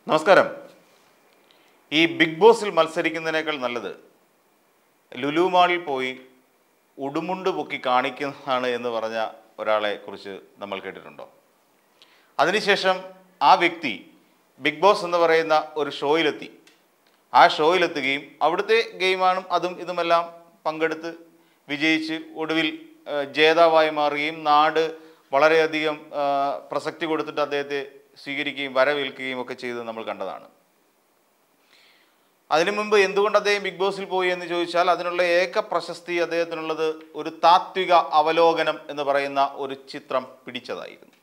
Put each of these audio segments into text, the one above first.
നമസ്കാരം. ഈ ബിഗ് ബോസിൽ മത്സരിക്കുന്നതിനേക്കാൾ നല്ലത് ലുലു മാളിൽ പോയി ഉടുമുണ്ട് പൊക്കി കാണിക്കുന്നതാണ് എന്ന് പറഞ്ഞ ഒരാളെ കുറിച്ച് നമ്മൾ കേട്ടിട്ടുണ്ടോ? അതിനുശേഷം ആ വ്യക്തി ബിഗ് ബോസ് എന്ന് പറയുന്ന ഒരു ഷോയിലെത്തി. ആ ഷോയിലെത്തുകയും അവിടുത്തെ ഗെയിമാണ് അതും ഇതുമെല്ലാം പങ്കെടുത്ത് വിജയിച്ച് ഒടുവിൽ ജേതാവായി മാറുകയും നാട് വളരെയധികം പ്രസക്തി കൊടുത്തിട്ട് അദ്ദേഹത്തെ സ്വീകരിക്കുകയും വരവേൽക്കുകയും ഒക്കെ ചെയ്ത് നമ്മൾ കണ്ടതാണ്. അതിനു മുമ്പ് എന്തുകൊണ്ട് അദ്ദേഹം ബിഗ് ബോസിൽ പോയി എന്ന് ചോദിച്ചാൽ അതിനുള്ള ഏക പ്രശസ്തി അദ്ദേഹത്തിനുള്ളത് ഒരു താത്വിക അവലോകനം എന്ന് പറയുന്ന ഒരു ചിത്രം പിടിച്ചതായിരുന്നു.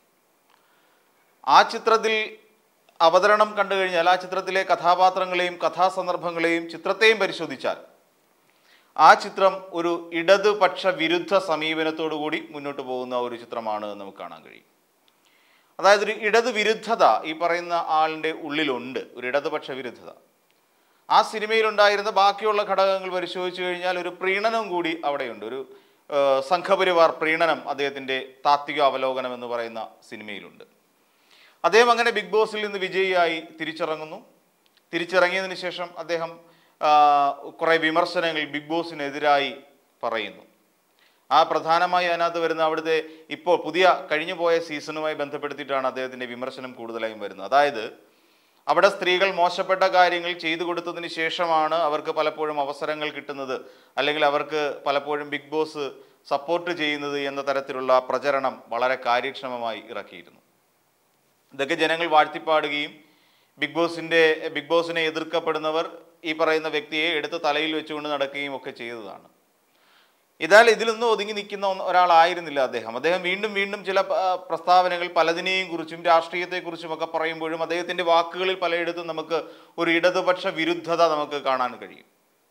ആ ചിത്രത്തിൽ അവതരണം കണ്ടു കഴിഞ്ഞാൽ ആ ചിത്രത്തിലെ കഥാപാത്രങ്ങളെയും കഥാസന്ദർഭങ്ങളെയും ചിത്രത്തെയും പരിശോധിച്ചാൽ ആ ചിത്രം ഒരു ഇടതുപക്ഷ വിരുദ്ധ സമീപനത്തോടു കൂടി മുന്നോട്ട് പോകുന്ന ഒരു ചിത്രമാണ് നമുക്ക് കാണാൻ കഴിയും. അതായത് ഒരു ഇടതുവിരുദ്ധത ഈ പറയുന്ന ആളിൻ്റെ ഉള്ളിലുണ്ട്, ഒരു ഇടതുപക്ഷ വിരുദ്ധത. ആ സിനിമയിലുണ്ടായിരുന്ന ബാക്കിയുള്ള ഘടകങ്ങൾ പരിശോധിച്ചു കഴിഞ്ഞാൽ ഒരു പ്രീണനം കൂടി അവിടെയുണ്ട്. ഒരു സംഘപരിവാർ പ്രീണനം അദ്ദേഹത്തിൻ്റെ താത്വിക അവലോകനം എന്ന് പറയുന്ന സിനിമയിലുണ്ട്. അദ്ദേഹം അങ്ങനെ ബിഗ് ബോസിൽ നിന്ന് വിജയിയായി തിരിച്ചിറങ്ങുന്നു. തിരിച്ചിറങ്ങിയതിന് ശേഷം അദ്ദേഹം കുറേ വിമർശനങ്ങൾ ബിഗ് ബോസിനെതിരായി പറയുന്നു. ആ പ്രധാനമായി അതിനകത്ത് വരുന്ന അവിടുത്തെ ഇപ്പോൾ പുതിയ കഴിഞ്ഞു പോയ സീസണുമായി ബന്ധപ്പെടുത്തിയിട്ടാണ് അദ്ദേഹത്തിൻ്റെ വിമർശനം കൂടുതലായും വരുന്നത്. അതായത് അവിടെ സ്ത്രീകൾ മോശപ്പെട്ട കാര്യങ്ങൾ ചെയ്തു കൊടുത്തതിന് ശേഷമാണ് അവർക്ക് പലപ്പോഴും അവസരങ്ങൾ കിട്ടുന്നത്, അല്ലെങ്കിൽ അവർക്ക് പലപ്പോഴും ബിഗ് ബോസ് സപ്പോർട്ട് ചെയ്യുന്നത് എന്ന തരത്തിലുള്ള പ്രചരണം വളരെ കാര്യക്ഷമമായി ഇറക്കിയിരുന്നു. ഇതൊക്കെ ജനങ്ങൾ വാഴ്ത്തിപ്പാടുകയും ബിഗ് ബോസിനെ എതിർക്കപ്പെടുന്നവർ ഈ പറയുന്ന വ്യക്തിയെ എടുത്ത് തലയിൽ വെച്ചുകൊണ്ട് നടക്കുകയും ഒക്കെ ചെയ്തതാണ്. ഇതാൽ ഇതിലൊന്നും ഒതുങ്ങി നിൽക്കുന്ന ഒരാളായിരുന്നില്ല അദ്ദേഹം. വീണ്ടും വീണ്ടും ചില പ്രസ്താവനകൾ പലതിനെയും കുറിച്ചും രാഷ്ട്രീയത്തെക്കുറിച്ചും ഒക്കെ പറയുമ്പോഴും അദ്ദേഹത്തിൻ്റെ വാക്കുകളിൽ പലയിടത്തും നമുക്ക് ഒരു ഇടതുപക്ഷ വിരുദ്ധത നമുക്ക് കാണാൻ കഴിയും.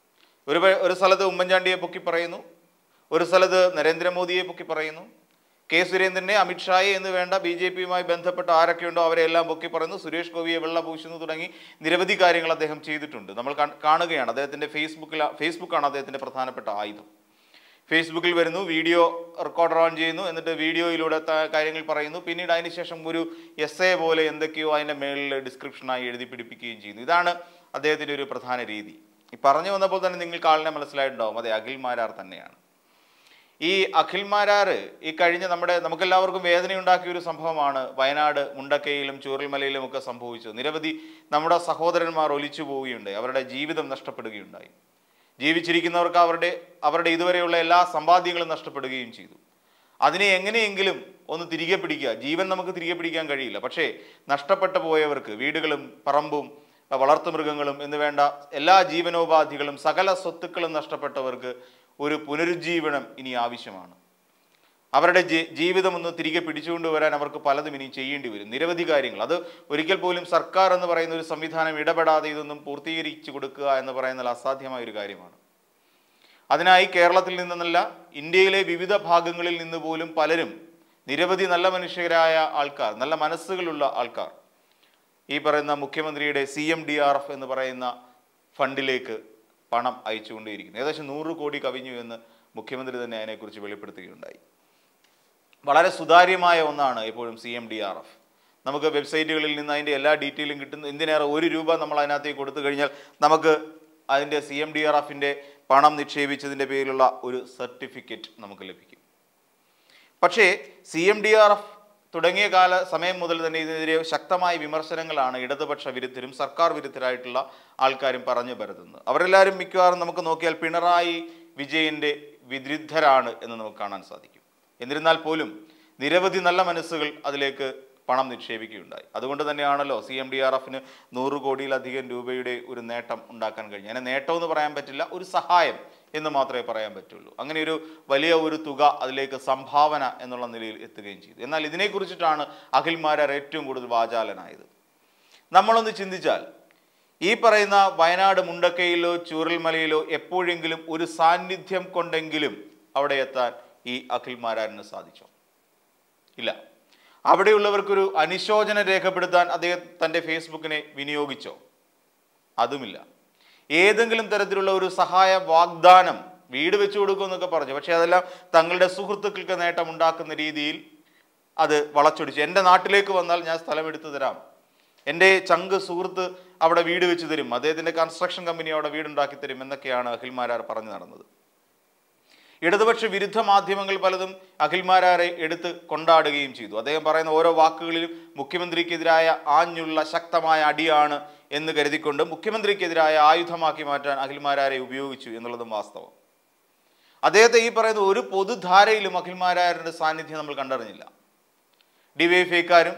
ഒരു സ്ഥലത്ത് ഉമ്മൻചാണ്ടിയെ പൊക്കി പറയുന്നു, ഒരു സ്ഥലത്ത് നരേന്ദ്രമോദിയെ പൊക്കി പറയുന്നു, കെ സുരേന്ദ്രനെ, അമിത്ഷായെ എന്ന് വേണ്ട BJP-യുമായി ബന്ധപ്പെട്ട ആരൊക്കെയുണ്ടോ അവരെല്ലാം പൊക്കി പറയുന്നു, സുരേഷ് ഗോപിയെ വെള്ള പൂശുന്നു തുടങ്ങി നിരവധി കാര്യങ്ങൾ അദ്ദേഹം ചെയ്തിട്ടുണ്ട്. നമ്മൾ കാണുകയാണ്. അദ്ദേഹത്തിൻ്റെ ഫേസ്ബുക്കാണ് അദ്ദേഹത്തിൻ്റെ പ്രധാനപ്പെട്ട ആയുധം. ഫേസ്ബുക്കിൽ വരുന്നു, വീഡിയോ റെക്കോർഡർ ഓൺ ചെയ്യുന്നു, എന്നിട്ട് വീഡിയോയിലൂടെ കാര്യങ്ങൾ പറയുന്നു. പിന്നീട് അതിന് ശേഷം ഒരു essay പോലെ എന്തൊക്കെയോ അതിൻ്റെ മേളിൽ ഡിസ്ക്രിപ്ഷനായി എഴുതി പിടിപ്പിക്കുകയും ചെയ്യുന്നു. ഇതാണ് അദ്ദേഹത്തിൻ്റെ ഒരു പ്രധാന രീതി. ഈ പറഞ്ഞു വന്നപ്പോൾ തന്നെ നിങ്ങൾക്ക് ആളിനെ മനസ്സിലായിട്ടുണ്ടാവും, അതെ, അഖിൽ മാരാർ തന്നെയാണ്. ഈ അഖിൽ മാരാർ ഈ കഴിഞ്ഞ നമുക്കെല്ലാവർക്കും വേദനയുണ്ടാക്കിയ ഒരു സംഭവമാണ് വയനാട് മുണ്ടക്കയിലും ചൂരൽമലയിലും ഒക്കെ സംഭവിച്ചത്. നിരവധി നമ്മുടെ സഹോദരന്മാർ ഒലിച്ചു പോവുകയുണ്ടായി, അവരുടെ ജീവിതം നഷ്ടപ്പെടുകയുണ്ടായി. ജീവിച്ചിരിക്കുന്നവർക്ക് അവരുടെ ഇതുവരെയുള്ള എല്ലാ സമ്പാദ്യങ്ങളും നഷ്ടപ്പെടുകയും ചെയ്തു. അതിനെ എങ്ങനെയെങ്കിലും ഒന്ന് തിരികെ പിടിക്കുക. ജീവൻ നമുക്ക് തിരികെ പിടിക്കാൻ കഴിയില്ല, പക്ഷേ നഷ്ടപ്പെട്ടു പോയവർക്ക് വീടുകളും പറമ്പും വളർത്തുമൃഗങ്ങളും എന്ന് വേണ്ട എല്ലാ ജീവനോപാധികളും സകല സ്വത്തുക്കളും നഷ്ടപ്പെട്ടവർക്ക് ഒരു പുനരുജ്ജീവനം ഇനി ആവശ്യമാണ്. അവരുടെ ജീവിതം ഒന്ന് തിരികെ പിടിച്ചുകൊണ്ടുവരാൻ അവർക്ക് പലതും ഇനി ചെയ്യേണ്ടി വരും, നിരവധി കാര്യങ്ങൾ. അത് ഒരിക്കൽ പോലും സർക്കാർ എന്ന് പറയുന്ന ഒരു സംവിധാനം ഇടപെടാതെ ഇതൊന്നും പൂർത്തീകരിച്ചു കൊടുക്കുക എന്ന് പറയുന്നത് അസാധ്യമായ ഒരു കാര്യമാണ്. അതിനായി കേരളത്തിൽ നിന്നല്ല, ഇന്ത്യയിലെ വിവിധ ഭാഗങ്ങളിൽ നിന്ന് പോലും പലരും, നിരവധി നല്ല മനുഷ്യരായ ആൾക്കാർ, നല്ല മനസ്സുകളുള്ള ആൾക്കാർ ഈ പറയുന്ന മുഖ്യമന്ത്രിയുടെ CMDRF എന്ന് പറയുന്ന ഫണ്ടിലേക്ക് പണം അയച്ചുകൊണ്ടേയിരിക്കുന്നു. ഏകദേശം 100 കോടി കവിഞ്ഞു എന്ന് മുഖ്യമന്ത്രി തന്നെ അതിനെക്കുറിച്ച് വെളിപ്പെടുത്തുകയുണ്ടായി. വളരെ സുതാര്യമായ ഒന്നാണ് എപ്പോഴും CMDRF. നമുക്ക് വെബ്സൈറ്റുകളിൽ നിന്ന് അതിൻ്റെ എല്ലാ ഡീറ്റെയിലും കിട്ടുന്നു. എന്തിനേറെ ₹1 നമ്മൾ അതിനകത്തേക്ക് കൊടുത്തു കഴിഞ്ഞാൽ നമുക്ക് അതിൻ്റെ CMDRFിൻ്റെ പണം നിക്ഷേപിച്ചതിൻ്റെ പേരിലുള്ള ഒരു സർട്ടിഫിക്കറ്റ് നമുക്ക് ലഭിക്കും. പക്ഷേ CMDRF തുടങ്ങിയ സമയം മുതൽ തന്നെ ഇതിനെതിരെ ശക്തമായ വിമർശനങ്ങളാണ് ഇടതുപക്ഷ വിരുദ്ധരും സർക്കാർ വിരുദ്ധരായിട്ടുള്ള ആൾക്കാരും പറഞ്ഞു പരത്തുന്നത്. അവരെല്ലാവരും മിക്കവാറും നമുക്ക് നോക്കിയാൽ പിണറായി വിജയൻ്റെ വിരുദ്ധരാണ് എന്ന് നമുക്ക് കാണാൻ സാധിക്കും. എന്നിരുന്നാൽ പോലും നിരവധി നല്ല മനസ്സുകൾ അതിലേക്ക് പണം നിക്ഷേപിക്കുകയുണ്ടായി. അതുകൊണ്ട് തന്നെയാണല്ലോ CMDRFന് 100 കോടിയിലധികം രൂപയുടെ ഒരു നേട്ടം ഉണ്ടാക്കാൻ കഴിഞ്ഞു. അങ്ങനെ നേട്ടം എന്ന് പറയാൻ പറ്റില്ല, ഒരു സഹായം എന്ന് മാത്രമേ പറയാൻ പറ്റുള്ളൂ. അങ്ങനെ ഒരു വലിയ ഒരു തുക അതിലേക്ക് സംഭാവന എന്നുള്ള നിലയിൽ എത്തുകയും ചെയ്തു. എന്നാൽ ഇതിനെക്കുറിച്ചിട്ടാണ് അഖിൽ മാരാർ ഏറ്റവും കൂടുതൽ വാചാലനായത്. നമ്മളൊന്ന് ചിന്തിച്ചാൽ ഈ പറയുന്ന വയനാട് മുണ്ടക്കയിലോ ചൂരൽമലയിലോ എപ്പോഴെങ്കിലും ഒരു സാന്നിധ്യം കൊണ്ടെങ്കിലും അവിടെ എത്താൻ ഈ അഖിൽ മാരാറിന് സാധിച്ചോ? ഇല്ല. അവിടെയുള്ളവർക്കൊരു അനുശോചനം രേഖപ്പെടുത്താൻ അദ്ദേഹം തൻ്റെ ഫേസ്ബുക്കിനെ വിനിയോഗിച്ചോ? അതുമില്ല. ഏതെങ്കിലും തരത്തിലുള്ള ഒരു സഹായ വാഗ്ദാനം, വീട് വെച്ചു കൊടുക്കുമെന്നൊക്കെ പറഞ്ഞു, പക്ഷെ അതെല്ലാം തങ്ങളുടെ സുഹൃത്തുക്കൾക്ക് നേട്ടമുണ്ടാക്കുന്ന രീതിയിൽ അത് വളച്ചൊടിച്ചു. എൻ്റെ നാട്ടിലേക്ക് വന്നാൽ ഞാൻ സ്ഥലം എടുത്തു തരാം, എൻ്റെ ചങ്ക് സുഹൃത്ത് അവിടെ വീട് വെച്ച് തരും, അദ്ദേഹത്തിൻ്റെ കൺസ്ട്രക്ഷൻ കമ്പനി അവിടെ വീടുണ്ടാക്കി തരും എന്നൊക്കെയാണ് അഖിൽ മാരാർ പറഞ്ഞു നടന്നത്. ഇടതുപക്ഷ വിരുദ്ധ മാധ്യമങ്ങൾ പലതും അഖിൽ മാരാരെ എടുത്ത് കൊണ്ടാടുകയും ചെയ്തു. അദ്ദേഹം പറയുന്ന ഓരോ വാക്കുകളിലും മുഖ്യമന്ത്രിക്കെതിരായ ആഞ്ഞുള്ള ശക്തമായ അടിയാണ് എന്ന് കരുതിക്കൊണ്ട് മുഖ്യമന്ത്രിക്കെതിരായ ആയുധമാക്കി മാറ്റാൻ അഖിൽ മാരാരെ ഉപയോഗിച്ചു എന്നുള്ളതും വാസ്തവം. അദ്ദേഹത്തെ ഈ പറയുന്ന ഒരു പൊതുധാരയിലും അഖിൽ മാരാരുടെ സാന്നിധ്യം നമ്മൾ കണ്ടറിഞ്ഞില്ല. ഡിവൈഎഫ്ഐക്കാരും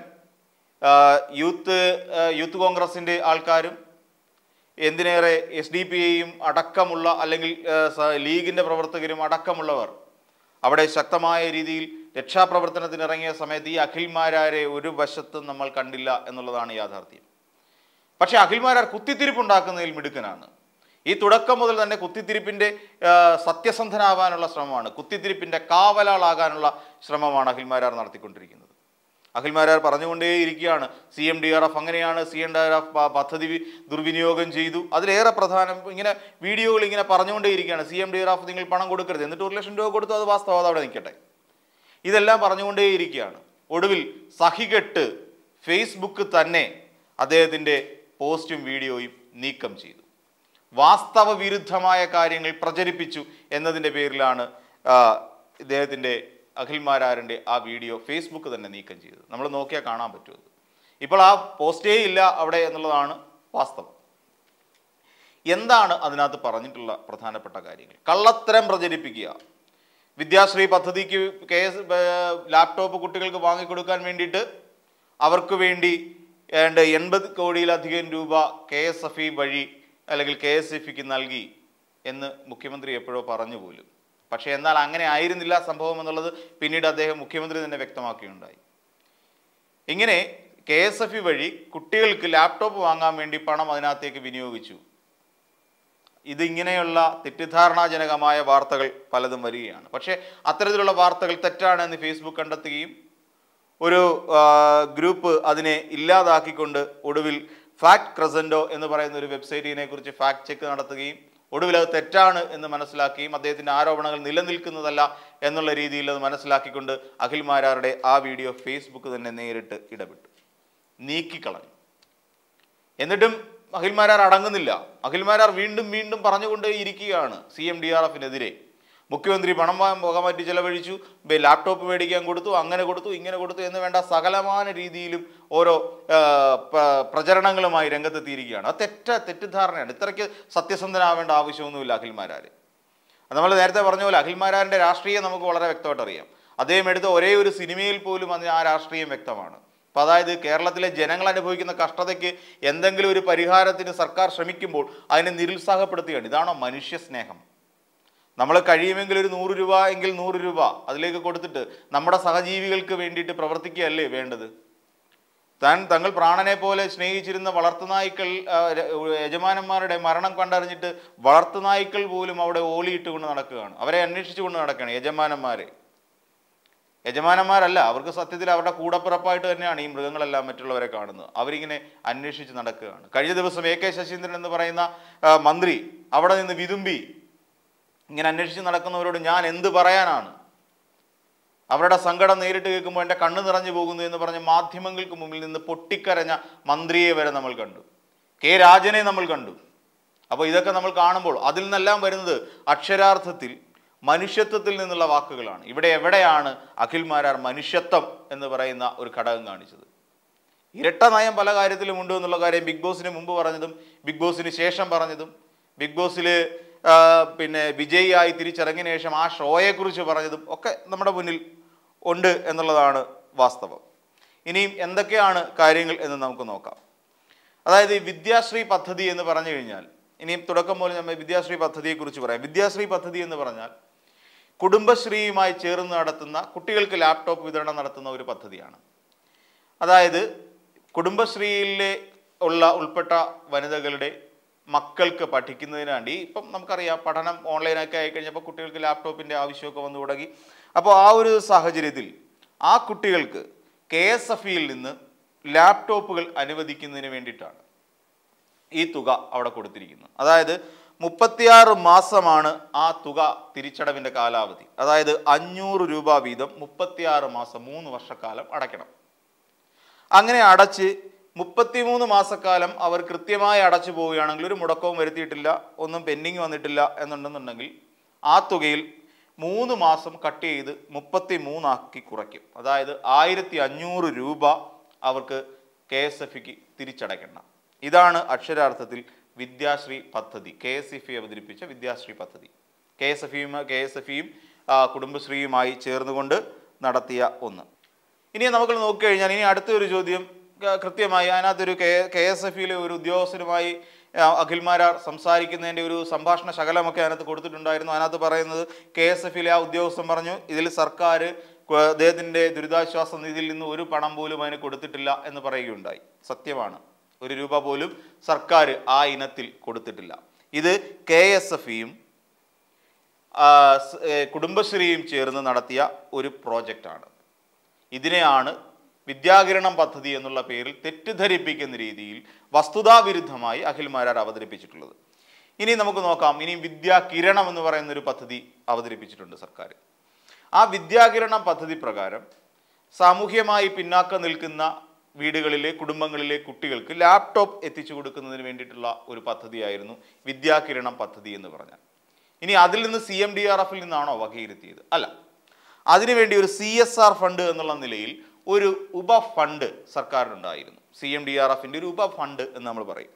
യൂത്ത് കോൺഗ്രസിൻ്റെ ആൾക്കാരും എന്തിനേറെ SDPIയും അടക്കമുള്ള അല്ലെങ്കിൽ ലീഗിൻ്റെ പ്രവർത്തകരും അടക്കമുള്ളവർ അവിടെ ശക്തമായ രീതിയിൽ രക്ഷാപ്രവർത്തനത്തിനിറങ്ങിയ സമയത്ത് ഈ അഖിൽ മാരാരെ ഒരു വശത്തും നമ്മൾ കണ്ടില്ല എന്നുള്ളതാണ് യാഥാർത്ഥ്യം. പക്ഷേ അഖിൽ മാരാർ കുത്തിത്തിരിപ്പുണ്ടാക്കുന്നതിൽ മിടുക്കനാണ്. ഈ തുടക്കം മുതൽ തന്നെ കുത്തിത്തിരിപ്പിൻ്റെ സത്യസന്ധനാവാനുള്ള ശ്രമമാണ്, കുത്തിത്തിരിപ്പിൻ്റെ കാവലാളാകാനുള്ള ശ്രമമാണ് അഖിൽ മാരാർ നടത്തിക്കൊണ്ടിരിക്കുന്നത്. അഖിൽ മാരാർ പറഞ്ഞുകൊണ്ടേയിരിക്കുകയാണ് CMDRF അങ്ങനെയാണ്, CMDRF പദ്ധതി ദുർവിനിയോഗം ചെയ്തു. അതിലേറെ പ്രധാനം ഇങ്ങനെ വീഡിയോകൾ ഇങ്ങനെ പറഞ്ഞുകൊണ്ടേയിരിക്കുകയാണ്, CMDRF നിങ്ങൾ പണം കൊടുക്കരുത്, എന്നിട്ട് 1 ലക്ഷം രൂപ കൊടുത്തു, അത് വാസ്തവം, അത് അവിടെ നിൽക്കട്ടെ. ഇതെല്ലാം പറഞ്ഞുകൊണ്ടേയിരിക്കുകയാണ്. ഒടുവിൽ സഹികെട്ട് ഫേസ്ബുക്ക് തന്നെ അദ്ദേഹത്തിൻ്റെ പോസ്റ്റും വീഡിയോയും നീക്കം ചെയ്തു. വാസ്തവ വിരുദ്ധമായ കാര്യങ്ങൾ പ്രചരിപ്പിച്ചു എന്നതിൻ്റെ പേരിലാണ് ഇദ്ദേഹത്തിൻ്റെ അഖിൽ മാരാറിൻ്റെ ആ വീഡിയോ ഫേസ്ബുക്ക് തന്നെ നീക്കം ചെയ്തത്. നമ്മൾ നോക്കിയാൽ കാണാൻ പറ്റുമത്. ഇപ്പോൾ ആ പോസ്റ്റേ ഇല്ല അവിടെ എന്നുള്ളതാണ് വാസ്തവം. എന്താണ് അതിനകത്ത് പറഞ്ഞിട്ടുള്ള പ്രധാനപ്പെട്ട കാര്യങ്ങൾ? കള്ളത്തരം പ്രചരിപ്പിക്കുക, വിദ്യാശ്രീ പദ്ധതിക്ക് ലാപ്ടോപ്പ് കുട്ടികൾക്ക് വാങ്ങിക്കൊടുക്കാൻ വേണ്ടിയിട്ട് അവർക്ക് വേണ്ടി 80 കോടിയിലധികം രൂപ KSFE വഴി അല്ലെങ്കിൽ KSFEക്ക് നൽകി എന്ന് മുഖ്യമന്ത്രി എപ്പോഴോ പറഞ്ഞു പോലും. പക്ഷേ എന്നാൽ അങ്ങനെ ആയിരുന്നില്ല സംഭവം എന്നുള്ളത് പിന്നീട് അദ്ദേഹം മുഖ്യമന്ത്രി തന്നെ വ്യക്തമാക്കുകയുണ്ടായി. ഇങ്ങനെ KSFE വഴി കുട്ടികൾക്ക് ലാപ്ടോപ്പ് വാങ്ങാൻ വേണ്ടി പണം അതിനകത്തേക്ക് വിനിയോഗിച്ചു. ഇതിങ്ങനെയുള്ള തെറ്റിദ്ധാരണാജനകമായ വാർത്തകൾ പലതും വരികയാണ്. പക്ഷേ അത്തരത്തിലുള്ള വാർത്തകൾ തെറ്റാണെന്ന് ഫേസ്ബുക്ക് കണ്ടെത്തുകയും ഒരു ഗ്രൂപ്പ് അതിനെ ഇല്ലാതാക്കിക്കൊണ്ട് ഒടുവിൽ ഫാക്ട് ക്രസൻഡോ എന്ന് പറയുന്ന ഒരു വെബ്സൈറ്റിനെ കുറിച്ച് ഫാക്ട് ചെക്ക് നടത്തുകയും ഒടുവിൽ അത് തെറ്റാണ് എന്ന് മനസ്സിലാക്കുകയും അദ്ദേഹത്തിൻ്റെ ആരോപണങ്ങൾ നിലനിൽക്കുന്നതല്ല എന്നുള്ള രീതിയിൽ അത് മനസ്സിലാക്കിക്കൊണ്ട് അഖിൽ മാരാരുടെ ആ വീഡിയോ ഫേസ്ബുക്ക് തന്നെ നേരിട്ട് ഇടപെട്ടു, നീക്കിക്കളഞ്ഞു. എന്നിട്ടും അഖിൽ മാരാർ അടങ്ങുന്നില്ല. അഖിൽ മാരാർ വീണ്ടും വീണ്ടും പറഞ്ഞുകൊണ്ടേ ഇരിക്കുകയാണ് CMDRFനെതിരെ. മുഖ്യമന്ത്രി പണം മുഖമാറ്റി ചെലവഴിച്ചു, ലാപ്ടോപ്പ് മേടിക്കാൻ കൊടുത്തു, അങ്ങനെ കൊടുത്തു, ഇങ്ങനെ കൊടുത്തു എന്ന് വേണ്ട സകലമാന രീതിയിലും ഓരോ പ്രചരണങ്ങളുമായി രംഗത്തെത്തിയിരിക്കുകയാണ്. അത് തെറ്റിദ്ധാരണയാണ്. ഇത്രയ്ക്ക് സത്യസന്ധനാവേണ്ട ആവശ്യമൊന്നുമില്ല അഖിൽ മാരാർ. നമ്മൾ നേരത്തെ പറഞ്ഞ പോലെ അഖിൽ മാരാറിൻ്റെ രാഷ്ട്രീയം നമുക്ക് വളരെ വ്യക്തമായിട്ട് അറിയാം. അദ്ദേഹം എടുത്ത ഒരേ ഒരു സിനിമയിൽ പോലും അതിന് ആ രാഷ്ട്രീയം വ്യക്തമാണ്. അപ്പോൾ അതായത് കേരളത്തിലെ ജനങ്ങൾ അനുഭവിക്കുന്ന കഷ്ടതയ്ക്ക് എന്തെങ്കിലും ഒരു പരിഹാരത്തിന് സർക്കാർ ശ്രമിക്കുമ്പോൾ അതിനെ നിരുത്സാഹപ്പെടുത്തുകയാണ്. ഇതാണോ മനുഷ്യ സ്നേഹം? നമ്മൾ കഴിയുമെങ്കിൽ ഒരു 100 രൂപ എങ്കിൽ 100 രൂപ അതിലേക്ക് കൊടുത്തിട്ട് നമ്മുടെ സഹജീവികൾക്ക് വേണ്ടിയിട്ട് പ്രവർത്തിക്കുകയല്ലേ വേണ്ടത്? തങ്ങൾ പ്രാണനെ പോലെ സ്നേഹിച്ചിരുന്ന വളർത്തുനായ്ക്കൾ യജമാനന്മാരുടെ മരണം കണ്ടറിഞ്ഞിട്ട് വളർത്തുനായ്ക്കൾ പോലും അവിടെ ഓളിയിട്ടുകൊണ്ട് നടക്കുകയാണ്, അവരെ അന്വേഷിച്ചുകൊണ്ട് നടക്കുകയാണ്. യജമാനന്മാരല്ല, അവർക്ക് സത്യത്തിൽ അവരുടെ കൂടപ്പിറപ്പായിട്ട് തന്നെയാണ് ഈ മൃഗങ്ങളെല്ലാം മറ്റുള്ളവരെ കാണുന്നത്. അവരിങ്ങനെ അന്വേഷിച്ച് നടക്കുകയാണ്. കഴിഞ്ഞ ദിവസം AK ശശീന്ദ്രൻ എന്ന് പറയുന്ന മന്ത്രി അവിടെ നിന്ന് വിതുമ്പി ഇങ്ങനെ അന്വേഷിച്ച് നടക്കുന്നവരോട് ഞാൻ എന്ത് പറയാനാണ്, അവരുടെ സങ്കടം നേരിട്ട് കേൾക്കുമ്പോൾ എൻ്റെ കണ്ണ് നിറഞ്ഞു പോകുന്നു എന്ന് പറഞ്ഞ് മാധ്യമങ്ങൾക്ക് മുമ്പിൽ നിന്ന് പൊട്ടിക്കരഞ്ഞ മന്ത്രിയെ വരെ നമ്മൾ കണ്ടു, K രാജനെ നമ്മൾ കണ്ടു. അപ്പോൾ ഇതൊക്കെ നമ്മൾ കാണുമ്പോൾ അതിൽ നിന്നെല്ലാം വരുന്നത് അക്ഷരാർത്ഥത്തിൽ മനുഷ്യത്വത്തിൽ നിന്നുള്ള വാക്കുകളാണ്. ഇവിടെ എവിടെയാണ് അഖിൽ മാരാർ മനുഷ്യത്വം എന്ന് പറയുന്ന ഒരു ഘടകം കാണിച്ചത്? ഇരട്ട നയം പല കാര്യത്തിലും ഉണ്ട് എന്നുള്ള കാര്യം ബിഗ് ബോസിന് മുമ്പ് പറഞ്ഞതും ബിഗ് ബോസിന് ശേഷം പറഞ്ഞതും ബിഗ് ബോസിൽ പിന്നെ വിജയിയായി തിരിച്ചിറങ്ങിയ ശേഷം ആ ഷോയെക്കുറിച്ച് പറഞ്ഞതും ഒക്കെ നമ്മുടെ മുന്നിൽ ഉണ്ട് എന്നുള്ളതാണ് വാസ്തവം. ഇനിയും എന്തൊക്കെയാണ് കാര്യങ്ങൾ എന്ന് നമുക്ക് നോക്കാം. അതായത് ഈ വിദ്യാശ്രീ പദ്ധതി എന്ന് പറഞ്ഞു കഴിഞ്ഞാൽ, ഇനിയും തുടക്കം പോലെ നമ്മൾ വിദ്യാശ്രീ പദ്ധതിയെക്കുറിച്ച് പറയാം. വിദ്യാശ്രീ പദ്ധതി എന്ന് പറഞ്ഞാൽ കുടുംബശ്രീയുമായി ചേർന്ന് നടത്തുന്ന കുട്ടികൾക്ക് ലാപ്ടോപ്പ് വിതരണം നടത്തുന്ന ഒരു പദ്ധതിയാണ്. അതായത് കുടുംബശ്രീയിലെ ഉൾപ്പെട്ട വനിതകളുടെ മക്കൾക്ക് പഠിക്കുന്നതിന് വേണ്ടി ഇപ്പം നമുക്കറിയാം പഠനം ഓൺലൈനൊക്കെ ആയിക്കഴിഞ്ഞപ്പോൾ കുട്ടികൾക്ക് ലാപ്ടോപ്പിൻ്റെ ആവശ്യമൊക്കെ വന്നു തുടങ്ങി. അപ്പോൾ ആ ഒരു സാഹചര്യത്തിൽ ആ കുട്ടികൾക്ക് KSFEയിൽ നിന്ന് ലാപ്ടോപ്പുകൾ അനുവദിക്കുന്നതിന് വേണ്ടിയിട്ടാണ് ഈ തുക അവിടെ കൊടുത്തിരിക്കുന്നത്. അതായത് 36 മാസമാണ് ആ തുക തിരിച്ചടവിൻ്റെ കാലാവധി. അതായത് 500 രൂപ വീതം 36 മാസം 3 വർഷക്കാലം അടയ്ക്കണം. അങ്ങനെ അടച്ച് 33 മാസക്കാലം അവർ കൃത്യമായി അടച്ചു പോവുകയാണെങ്കിൽ, ഒരു മുടക്കവും വരുത്തിയിട്ടില്ല, ഒന്നും പെൻഡിങ് വന്നിട്ടില്ല എന്നുണ്ടെന്നുണ്ടെങ്കിൽ ആ തുകയിൽ 3 മാസം കട്ട് ചെയ്ത് 33 ആക്കി കുറയ്ക്കും. അതായത് 1500 രൂപ അവർക്ക് KSFE തിരിച്ചടയ്ക്കേണ്ട. ഇതാണ് അക്ഷരാർത്ഥത്തിൽ വിദ്യാശ്രീ പദ്ധതി, KSFE അവതരിപ്പിച്ച വിദ്യാശ്രീ പദ്ധതി. KSFEയും കുടുംബശ്രീയുമായി ചേർന്നുകൊണ്ട് നടത്തിയ ഒന്ന്. ഇനി നമുക്ക് നോക്കിക്കഴിഞ്ഞാൽ ഇനി അടുത്തൊരു ചോദ്യം കൃത്യമായി അതിനകത്തൊരു KSFEയിലെ ഒരു ഉദ്യോഗസ്ഥരുമായി അഖിൽമാരാർ സംസാരിക്കുന്നതിൻ്റെ ഒരു സംഭാഷണ ശകലമൊക്കെ അതിനകത്ത് കൊടുത്തിട്ടുണ്ടായിരുന്നു. അതിനകത്ത് പറയുന്നത് KSFEയിലെ ആ ഉദ്യോഗസ്ഥൻ പറഞ്ഞു, ഇതിൽ സർക്കാർ അദ്ദേഹത്തിൻ്റെ ദുരിതാശ്വാസ നിധിയിൽ നിന്ന് ഒരു പണം പോലും അതിന് കൊടുത്തിട്ടില്ല എന്ന് പറയുകയുണ്ടായി. സത്യമാണ്, 1 രൂപ പോലും സർക്കാർ ആ ഇനത്തിൽ കൊടുത്തിട്ടില്ല. ഇത് KSFEയും കുടുംബശ്രീയും ചേർന്ന് നടത്തിയ ഒരു പ്രോജക്റ്റാണ്. ഇതിനെയാണ് വിദ്യാകിരണം പദ്ധതി എന്നുള്ള പേരിൽ തെറ്റിദ്ധരിപ്പിക്കുന്ന രീതിയിൽ വസ്തുതാവിരുദ്ധമായി അഖിൽമാരാർ അവതരിപ്പിച്ചിട്ടുള്ളത്. ഇനി നമുക്ക് നോക്കാം. ഇനി വിദ്യാകിരണം എന്ന് പറയുന്ന ഒരു പദ്ധതി അവതരിപ്പിച്ചിട്ടുണ്ട് സർക്കാർ. ആ വിദ്യാകിരണം പദ്ധതി പ്രകാരം സാമൂഹ്യമായി പിന്നാക്കം നിൽക്കുന്ന വീടുകളിലെ കുടുംബങ്ങളിലെ കുട്ടികൾക്ക് ലാപ്ടോപ്പ് എത്തിച്ചു കൊടുക്കുന്നതിന് വേണ്ടിയിട്ടുള്ള ഒരു പദ്ധതിയായിരുന്നു വിദ്യാകിരണം പദ്ധതി എന്ന് പറഞ്ഞാൽ. ഇനി അതിൽ നിന്ന് CMDRFിൽ നിന്നാണോ വകയിരുത്തിയത്? അല്ല. അതിനുവേണ്ടി ഒരു CSR ഫണ്ട് എന്നുള്ള നിലയിൽ ഒരു ഉപഫണ്ട് സർക്കാരിനുണ്ടായിരുന്നു. CMDRFിൻ്റെ ഒരു ഉപഫണ്ട് എന്ന് നമ്മൾ പറയും.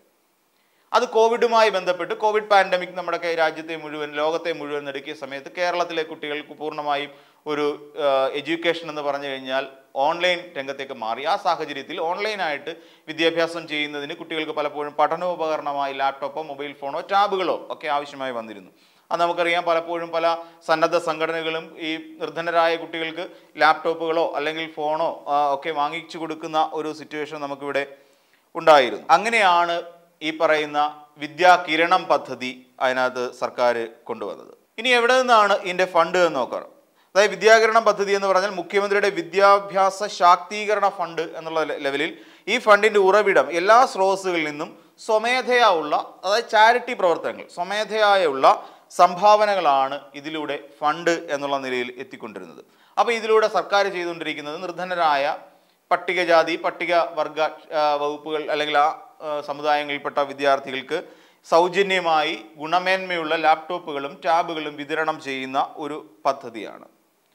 അത് കോവിഡുമായി ബന്ധപ്പെട്ട് കോവിഡ് പാൻഡമിക് നമ്മുടെ രാജ്യത്തെ മുഴുവൻ ലോകത്തെ മുഴുവൻ നടുക്കിയ സമയത്ത് കേരളത്തിലെ കുട്ടികൾക്ക് പൂർണ്ണമായും ഒരു എഡ്യൂക്കേഷൻ എന്ന് പറഞ്ഞു കഴിഞ്ഞാൽ ഓൺലൈൻ രംഗത്തേക്ക് മാറി. ആ സാഹചര്യത്തിൽ ഓൺലൈനായിട്ട് വിദ്യാഭ്യാസം ചെയ്യുന്നതിന് കുട്ടികൾക്ക് പലപ്പോഴും പഠനോപകരണമായി ലാപ്ടോപ്പോ മൊബൈൽ ഫോണോ ടാബുകളോ ഒക്കെ ആവശ്യമായി വന്നിരുന്നു. അത് നമുക്കറിയാം. പലപ്പോഴും പല സന്നദ്ധ സംഘടനകളും ഈ നിർധനരായ കുട്ടികൾക്ക് ലാപ്ടോപ്പുകളോ അല്ലെങ്കിൽ ഫോണോ ഒക്കെ വാങ്ങിച്ചു കൊടുക്കുന്ന ഒരു സിറ്റുവേഷൻ നമുക്കിവിടെ ഉണ്ടായിരുന്നു. അങ്ങനെയാണ് ഈ പറയുന്ന വിദ്യാകിരണം പദ്ധതി അതിനകത്ത് സർക്കാർ കൊണ്ടുവന്നത്. ഇനി എവിടെ നിന്നാണ് ഇതിൻ്റെ ഫണ്ട് എന്ന് നോക്കണം. അതായത് വിദ്യാകിരണം പദ്ധതി എന്ന് പറഞ്ഞാൽ മുഖ്യമന്ത്രിയുടെ വിദ്യാഭ്യാസ ശാക്തീകരണ ഫണ്ട് എന്നുള്ള ലെവലിൽ ഈ ഫണ്ടിൻ്റെ ഉറവിടം എല്ലാ സ്രോതസ്സുകളിൽ നിന്നും സ്വമേധയാ ഉള്ള, അതായത് ചാരിറ്റി പ്രവർത്തനങ്ങൾ, സ്വമേധയായുള്ള സംഭാവനകളാണ് ഇതിലൂടെ ഫണ്ട് എന്നുള്ള നിലയിൽ എത്തിക്കൊണ്ടിരുന്നത്. അപ്പോൾ ഇതിലൂടെ സർക്കാർ ചെയ്തുകൊണ്ടിരിക്കുന്നത് നിർധനരായ പട്ടികജാതി പട്ടികവർഗ വകുപ്പുകൾ അല്ലെങ്കിൽ ആ സമുദായങ്ങളിൽപ്പെട്ട വിദ്യാർത്ഥികൾക്ക് സൗജന്യമായി ഗുണമേന്മയുള്ള ലാപ്ടോപ്പുകളും ടാബുകളും വിതരണം ചെയ്യുന്ന ഒരു പദ്ധതിയാണ്.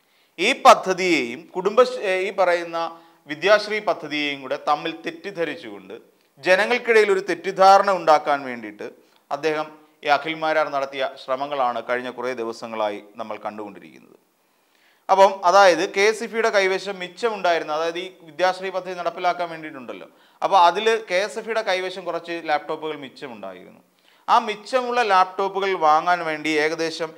ഈ പദ്ധതിയെയും ഈ പറയുന്ന വിദ്യാശ്രീ പദ്ധതിയെയും കൂടെ തമ്മിൽ തെറ്റിദ്ധരിച്ചുകൊണ്ട് ജനങ്ങൾക്കിടയിൽ ഒരു തെറ്റിദ്ധാരണ ഉണ്ടാക്കാൻ വേണ്ടിയിട്ട് അദ്ദേഹം ഈ അഖിൽമാരാർ നടത്തിയ ശ്രമങ്ങളാണ് കഴിഞ്ഞ കുറേ ദിവസങ്ങളായി നമ്മൾ കണ്ടുകൊണ്ടിരിക്കുന്നത്. അപ്പം അതായത് KSFEയുടെ കൈവശം മിച്ചമുണ്ടായിരുന്ന, അതായത് ഈ വിദ്യാശ്രീ പദ്ധതി നടപ്പിലാക്കാൻ വേണ്ടിയിട്ടുണ്ടല്ലോ, അപ്പോൾ അതിൽ KSFEയുടെ കൈവശം കുറച്ച് ലാപ്ടോപ്പുകൾ മിച്ചമുണ്ടായിരുന്നു. ആ മിച്ചമുള്ള ലാപ്ടോപ്പുകൾ വാങ്ങാൻ വേണ്ടി ഏകദേശം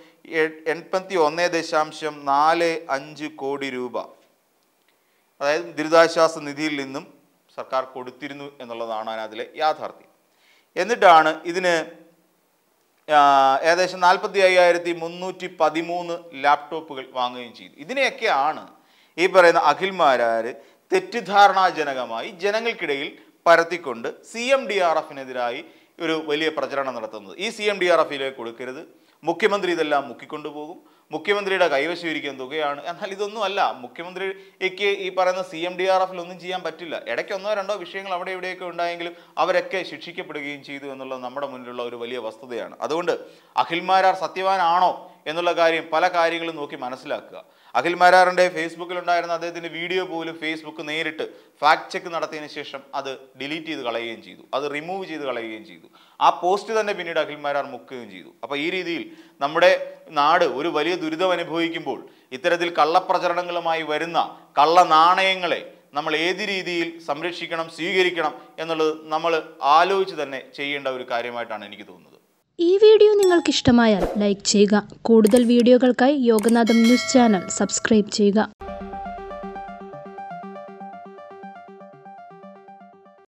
81.45 കോടി രൂപ അതായത് ദുരിതാശ്വാസ നിധിയിൽ നിന്നും സർക്കാർ കൊടുത്തിരുന്നു എന്നുള്ളതാണ് അതിലെ യാഥാർത്ഥ്യം. എന്നിട്ടാണ് ഇതിന് ഏകദേശം 45,313 ലാപ്ടോപ്പുകൾ വാങ്ങുകയും ചെയ്തു. ഇതിനെയൊക്കെയാണ് ഈ പറയുന്ന അഖിൽമാരാർ തെറ്റിദ്ധാരണാജനകമായി ജനങ്ങൾക്കിടയിൽ പരത്തിക്കൊണ്ട് CMDRFിനെതിരായി ഒരു വലിയ പ്രചരണം നടത്തുന്നത്. ഈ CMDRFിലേക്ക് കൊടുക്കരുത്, മുഖ്യമന്ത്രി ഇതെല്ലാം മുക്കിക്കൊണ്ടുപോകും, മുഖ്യമന്ത്രിയുടെ കൈവശം ഇരിക്കുന്ന തുകയാണ്. എന്നാൽ ഇതൊന്നും അല്ല. മുഖ്യമന്ത്രിക്ക് ഈ പറയുന്ന CMDRFിൽ ഒന്നും ചെയ്യാൻ പറ്റില്ല. ഇടയ്ക്ക് 1-2 വിഷയങ്ങൾ അവിടെ ഇവിടെയൊക്കെ ഉണ്ടായെങ്കിലും അവരൊക്കെ ശിക്ഷിക്കപ്പെടുകയും ചെയ്തു എന്നുള്ളത് നമ്മുടെ മുന്നിലുള്ള ഒരു വലിയ വസ്തുതയാണ്. അതുകൊണ്ട് അഖിൽമാരാർ സത്യവാനാണോ എന്നുള്ള കാര്യം പല കാര്യങ്ങളും നോക്കി മനസ്സിലാക്കുക. അഖിൽമാരാറിൻ്റെ ഫേസ്ബുക്കിലുണ്ടായിരുന്ന അദ്ദേഹത്തിൻ്റെ വീഡിയോ പോലും ഫേസ്ബുക്ക് നേരിട്ട് ഫാക്ട് ചെക്ക് നടത്തിയതിന് ശേഷം അത് ഡിലീറ്റ് ചെയ്ത് കളയുകയും ചെയ്തു, അത് റിമൂവ് ചെയ്ത് കളയുകയും ചെയ്തു. ആ പോസ്റ്റ് തന്നെ പിന്നീട് അഖിൽമാരാർ മുക്കുകയും ചെയ്തു. അപ്പോൾ ഈ രീതിയിൽ നമ്മുടെ നാട് ഒരു വലിയ ദുരിതം അനുഭവിക്കുമ്പോൾ ഇത്തരത്തിൽ കള്ളപ്രചരണങ്ങളുമായി വരുന്ന കള്ള നാണയങ്ങളെ നമ്മൾ ഏത് രീതിയിൽ സംരക്ഷിക്കണം, സ്വീകരിക്കണം എന്നുള്ളത് നമ്മൾ ആലോചിച്ച് തന്നെ ചെയ്യേണ്ട ഒരു കാര്യമായിട്ടാണ് എനിക്ക് തോന്നുന്നത്. ഈ വീഡിയോ നിങ്ങൾക്ക് ഇഷ്ടമായാൽ ലൈക്ക് ചെയ്യുക. കൂടുതൽ വീഡിയോകൾക്കായി യോഗനാഥം ന്യൂസ് ചാനൽ സബ്സ്ക്രൈബ് ചെയ്യുക.